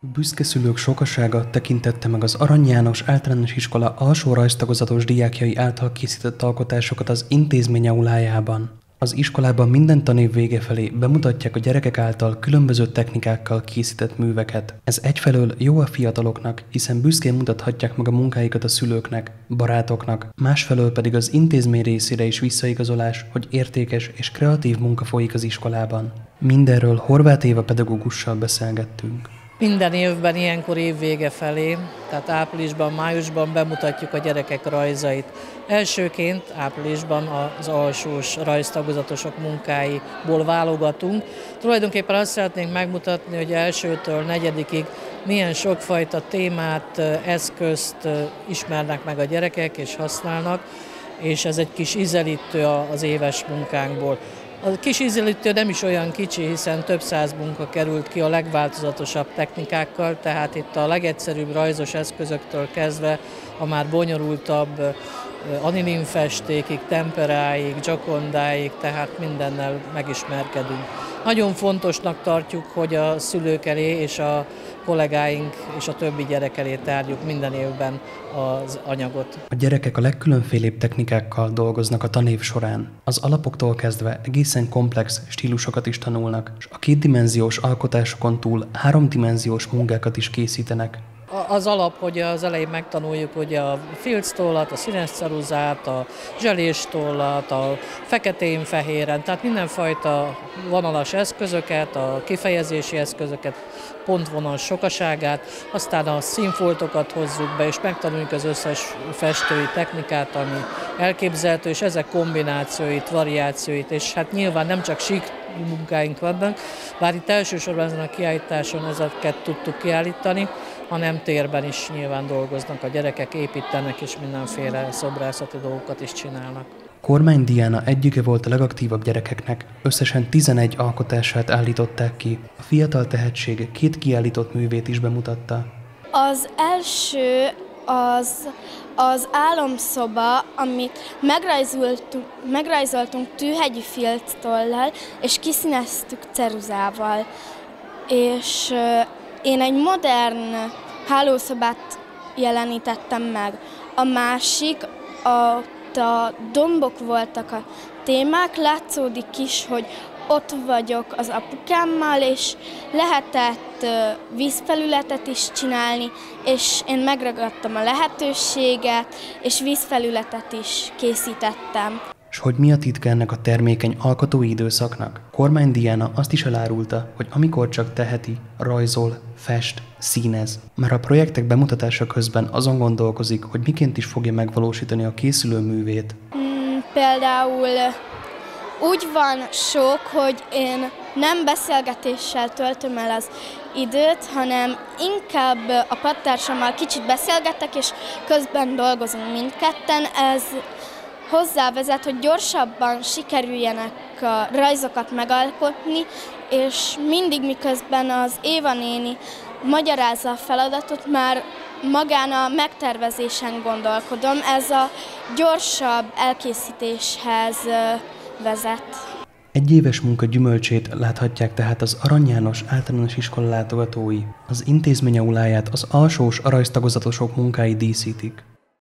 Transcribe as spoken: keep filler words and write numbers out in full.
Büszke szülők sokasága tekintette meg az Arany János Általános Iskola alsó rajztagozatos diákjai által készített alkotásokat az intézmény aulájában. Az iskolában minden tanév vége felé bemutatják a gyerekek által különböző technikákkal készített műveket. Ez egyfelől jó a fiataloknak, hiszen büszkén mutathatják meg a munkáikat a szülőknek, barátoknak, másfelől pedig az intézmény részére is visszaigazolás, hogy értékes és kreatív munka folyik az iskolában. Mindenről Horváth Éva pedagógussal beszélgettünk. Minden évben ilyenkor évvége felé, tehát áprilisban, májusban bemutatjuk a gyerekek rajzait. Elsőként áprilisban az alsós rajztagozatosok munkáiból válogatunk. Tulajdonképpen azt szeretnénk megmutatni, hogy elsőtől negyedikig milyen sokfajta témát, eszközt ismernek meg a gyerekek és használnak, és ez egy kis ízelítő az éves munkánkból. A kis ízelítő nem is olyan kicsi, hiszen több száz munka került ki a legváltozatosabb technikákkal, tehát itt a legegyszerűbb rajzos eszközöktől kezdve a már bonyolultabb anilinfestékig, temperáig, gyakondáig, tehát mindennel megismerkedünk. Nagyon fontosnak tartjuk, hogy a szülők elé és a kollégáink és a többi gyerek elé tárjuk minden évben az anyagot. A gyerekek a legkülönfélébb technikákkal dolgoznak a tanév során. Az alapoktól kezdve egészen komplex stílusokat is tanulnak, és a kétdimenziós alkotásokon túl háromdimenziós munkákat is készítenek. Az alap, hogy az elején megtanuljuk hogy a filctollat, a színes ceruzát, a zselés-tollat, a feketén-fehéren, tehát mindenfajta vonalas eszközöket, a kifejezési eszközöket, pontvonal sokaságát, aztán a színfoltokat hozzuk be, és megtanuljuk az összes festői technikát, ami elképzelhető, és ezek kombinációit, variációit, és hát nyilván nem csak sík munkáink vannak, bár itt elsősorban ezen a kiállításon ezeket tudtuk kiállítani, hanem térben is nyilván dolgoznak a gyerekek, építenek és mindenféle szobrászati dolgokat is csinálnak. Kormány Diana egyike volt a legaktívabb gyerekeknek, összesen tizenegy alkotását állították ki. A fiatal tehetség két kiállított művét is bemutatta. Az első az az álomszoba, amit megrajzoltunk, megrajzoltunk tűhegyi filctollal, és kiszíneztük ceruzával. És én egy modern hálószobát jelenítettem meg. A másik, a, a dombok voltak a témák, látszódik is, hogy ott vagyok az apukámmal, és lehetett vízfelületet is csinálni, és én megragadtam a lehetőséget, és vízfelületet is készítettem. És hogy mi a titka ennek a termékeny alkotói időszaknak? Kormány Diana azt is elárulta, hogy amikor csak teheti, rajzol, fest, színez. Már a projektek bemutatása közben azon gondolkozik, hogy miként is fogja megvalósítani a készülő művét. Hmm, például úgy van sok, hogy én nem beszélgetéssel töltöm el az időt, hanem inkább a padtársammal kicsit beszélgetek, és közben dolgozunk mindketten. Ez hozzávezet, hogy gyorsabban sikerüljenek a rajzokat megalkotni, és mindig miközben az Éva néni magyarázza a feladatot, már magán a megtervezésen gondolkodom. Ez a gyorsabb elkészítéshez vezet. Egy éves munka gyümölcsét láthatják tehát az Arany János Általános Iskola látogatói. Az intézmény auláját az alsós rajztagozatosok munkái díszítik.